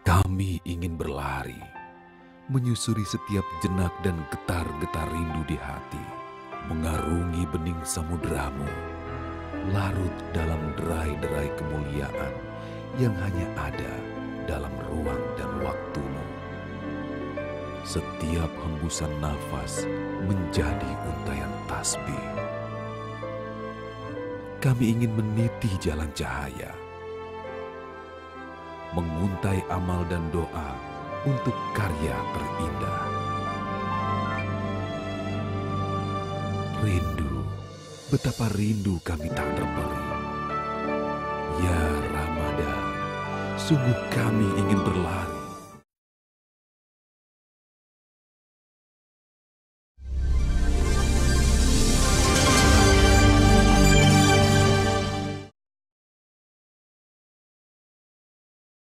Kami ingin berlari, menyusuri setiap jenak dan getar-getar rindu di hati, mengarungi bening samudramu, larut dalam derai-derai kemuliaan yang hanya ada dalam ruang dan waktumu. Setiap hembusan nafas menjadi untayan tasbih. Kami ingin meniti jalan cahaya, menguntai amal dan doa untuk karya terindah. Rindu, betapa rindu kami tak terbeli. Ya Ramadhan, sungguh kami ingin berlari